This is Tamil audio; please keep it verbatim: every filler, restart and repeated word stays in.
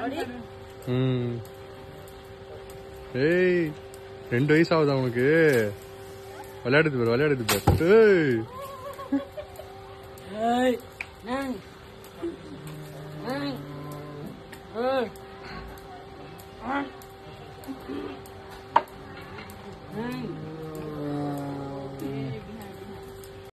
ம் ஏய் ரெண்டு வயசு ஆகுதா உனக்கு? விளையாடுது பாரு விளையாடுது பாரு. ஏய் Hey!